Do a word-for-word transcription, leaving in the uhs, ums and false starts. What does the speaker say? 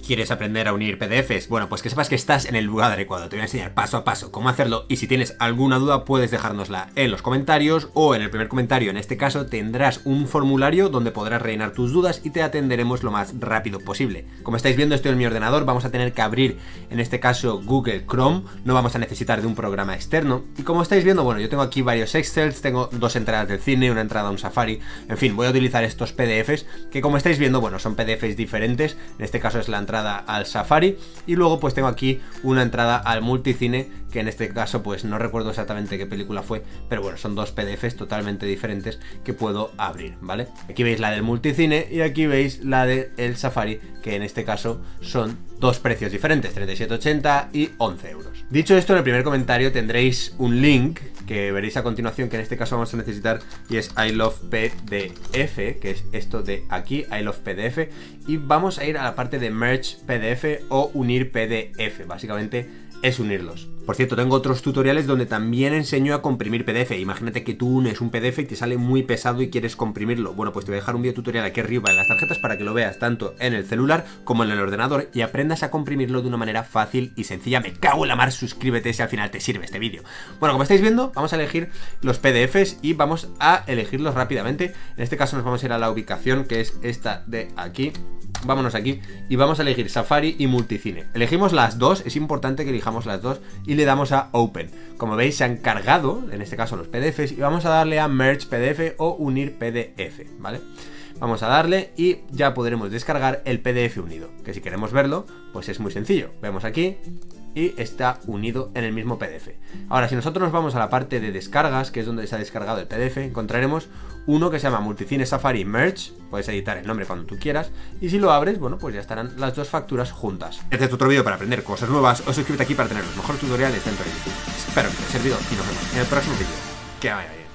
¿Quieres aprender a unir P D Fs? Bueno, pues que sepas que estás en el lugar adecuado. Te voy a enseñar paso a paso cómo hacerlo y si tienes alguna duda puedes dejárnosla en los comentarios o en el primer comentario. En este caso tendrás un formulario donde podrás rellenar tus dudas y te atenderemos lo más rápido posible. Como estáis viendo, estoy en mi ordenador, vamos a tener que abrir en este caso Google Chrome, no vamos a necesitar de un programa externo. Y como estáis viendo, bueno, yo tengo aquí varios Excels, tengo dos entradas del cine, una entrada a un Safari, en fin, voy a utilizar estos P D Fs que como estáis viendo, bueno, son P D Fs diferentes, en este caso es la entrada al Safari y luego pues tengo aquí una entrada al multicine que en este caso pues no recuerdo exactamente qué película fue, pero bueno, son dos P D Fs totalmente diferentes que puedo abrir, ¿vale? Aquí veis la del multicine y aquí veis la del Safari, que en este caso son dos precios diferentes, treinta y siete ochenta y once euros. Dicho esto, en el primer comentario tendréis un link que veréis a continuación, que en este caso vamos a necesitar, y es I Love P D F, que es esto de aquí, I Love P D F, y vamos a ir a la parte de Merge P D F o unir P D F, básicamente es unirlos. Por cierto, tengo otros tutoriales donde también enseño a comprimir P D F. Imagínate que tú unes un P D F y te sale muy pesado y quieres comprimirlo. Bueno, pues te voy a dejar un video tutorial aquí arriba en las tarjetas para que lo veas tanto en el celular como en el ordenador y aprendas a comprimirlo de una manera fácil y sencilla. Me cago en la mar, suscríbete si al final te sirve este vídeo. Bueno, como estáis viendo, vamos a elegir los P D Fs y vamos a elegirlos rápidamente. En este caso nos vamos a ir a la ubicación, que es esta de aquí. Vámonos aquí y vamos a elegir Safari y Multicine. Elegimos las dos, es importante que elijamos las dos y le damos a Open. Como veis se han cargado, en este caso los P D Fs, y vamos a darle a Merge P D F o Unir P D F, ¿vale? Vamos a darle y ya podremos descargar el P D F unido, que si queremos verlo, pues es muy sencillo. Vemos aquí y está unido en el mismo P D F. Ahora, si nosotros nos vamos a la parte de descargas, que es donde se ha descargado el P D F, encontraremos uno que se llama Multicine Safari Merge. Puedes editar el nombre cuando tú quieras y si lo abres, bueno, pues ya estarán las dos facturas juntas. Este es otro vídeo para aprender cosas nuevas, o suscríbete aquí para tener los mejores tutoriales dentro de YouTube. Espero que te haya servido y nos vemos en el próximo vídeo. Que vaya bien.